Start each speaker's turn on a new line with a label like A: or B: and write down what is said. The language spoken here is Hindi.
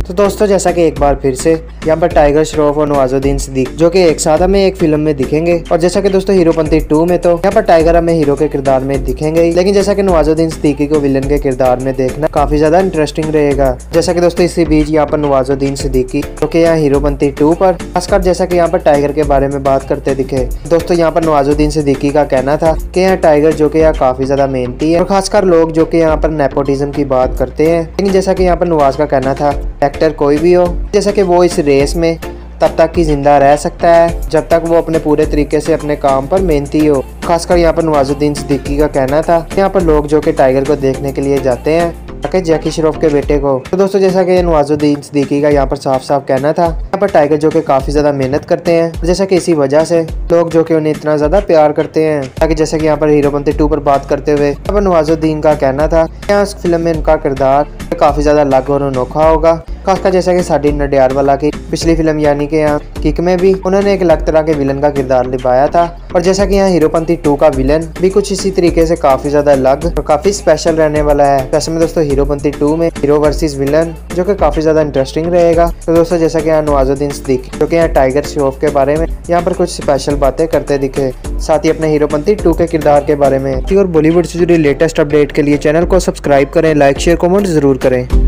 A: तो दोस्तों जैसा कि एक बार फिर से यहाँ पर टाइगर श्रॉफ और नवाजुद्दीन सिद्दीकी जो कि एक साथ हमें एक फिल्म में दिखेंगे। और जैसा कि दोस्तों हीरोपंती 2 में तो यहाँ पर टाइगर हमें हीरो के किरदार में दिखेंगे ही, लेकिन जैसा कि नवाजुद्दीन सिद्दीकी को विलन के किरदार में देखना काफी ज्यादा इंटरेस्टिंग रहेगा। जैसा कि दोस्तों इसी बीच यहाँ पर नवाजुद्दीन सिद्दीकी जो कि यहाँ हीरोपंती 2 पर खासकर जैसा कि यहाँ पर टाइगर के बारे में बात करते दिखे। दोस्तों यहाँ पर नवाजुद्दीन सिद्दीकी का कहना था कि यहाँ टाइगर जो कि यहाँ काफी ज्यादा मेहनती है और खासकर लोग जो कि यहाँ पर नेपोटिज्म की बात करते हैं, लेकिन जैसा कि यहाँ पर नवाज का कहना था एक्टर कोई भी हो, जैसा कि वो इस रेस में तब तक ही जिंदा रह सकता है जब तक वो अपने पूरे तरीके से अपने काम पर मेहनती हो। खासकर यहाँ पर नवाजुद्दीन सिद्दीकी का कहना था यहाँ पर लोग जो कि टाइगर को देखने के लिए जाते हैं ताकि जैकी श्रॉफ के बेटे को। तो दोस्तों जैसा कि नवाजुद्दीन सिद्दीकी का यहाँ पर साफ साफ कहना था यहाँ पर टाइगर जो कि काफी ज्यादा मेहनत करते हैं, जैसा कि इसी वजह से लोग जो कि उन्हें इतना ज्यादा प्यार करते हैं। ताकि जैसे कि यहाँ पर हीरोपंती 2 पर बात करते हुए यहाँ पर नवाजुद्दीन का कहना था यहाँ इस फिल्म में इनका किरदार काफी ज्यादा अलग और अनोखा होगा। खासकर जैसा कि साडी नडियाडवाला की पिछली फिल्म यानी कि यहाँ किक में भी उन्होंने एक अलग तरह के विलन का किरदार निभाया था, और जैसा कि यहाँ हीरोपंती 2 का विलन भी कुछ इसी तरीके से काफी ज्यादा अलग और काफी स्पेशल रहने वाला है। जैसे में दोस्तों हीरोपंती 2 में हीरो वर्सेस विलन जो कि काफी ज्यादा इंटरेस्टिंग रहेगा। तो दोस्तों जैसा कि यहाँ नवाजुद्दीन सिद्दीकी जो कि यहाँ टाइगर श्रॉफ के बारे में यहाँ पर कुछ स्पेशल बातें करते दिखे, साथ ही अपने हीरोपंती 2 के किरदार के बारे में। और बॉलीवुड से जुड़ी लेटेस्ट अपडेट के लिए चैनल को सब्सक्राइब करें, लाइक शेयर कमेंट जरूर करें।